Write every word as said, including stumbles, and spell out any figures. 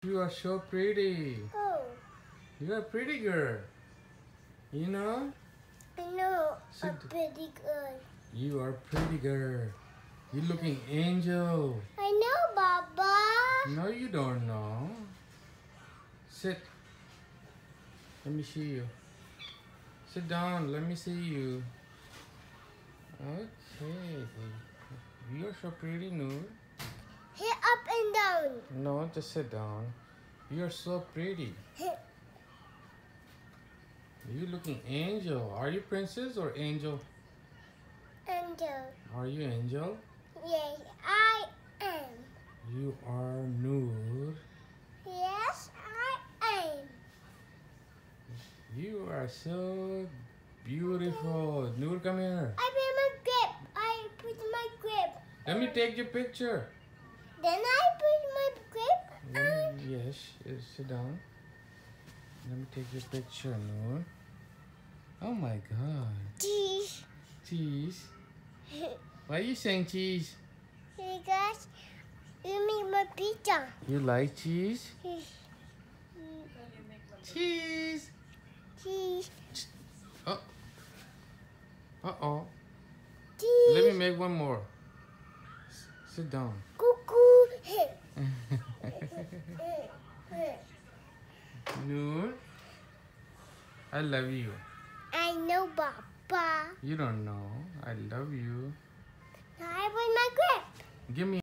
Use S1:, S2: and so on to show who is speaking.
S1: You are so pretty.
S2: Oh,
S1: You are a pretty girl. You know?
S2: I know.
S1: Sit-
S2: I'm pretty good.
S1: You are a pretty girl. You looking angel.
S2: I know, Baba.
S1: No, you don't know. Sit. Let me see you. Sit down. Let me see you. Okay. You are so pretty, Noor.
S2: Hit up and down.
S1: No, just sit down. You are so pretty.
S2: Hit.
S1: You looking angel. Are you princess or angel?
S2: Angel.
S1: Are you angel?
S2: Yes, I am.
S1: You are Noor.
S2: Yes, I am.
S1: You are so beautiful. Noor, come here.
S2: I put my grip. I put my grip.
S1: Let me take your picture.
S2: Then I put my grip.
S1: Let me- yes, yes, sit down. Let me take your picture, Noor. Oh my God.
S2: Cheese.
S1: Cheese. Why are you saying cheese?
S2: Because you make my pizza.
S1: You like cheese? Cheese.
S2: Cheese.
S1: Oh. Uh-oh.
S2: Cheese.
S1: Let me make one more. S- Sit down.
S2: Cuckoo.
S1: Noor, I love you.
S2: I know, Papa.
S1: You don't know. I love you.
S2: Now I put my grip.
S1: Give me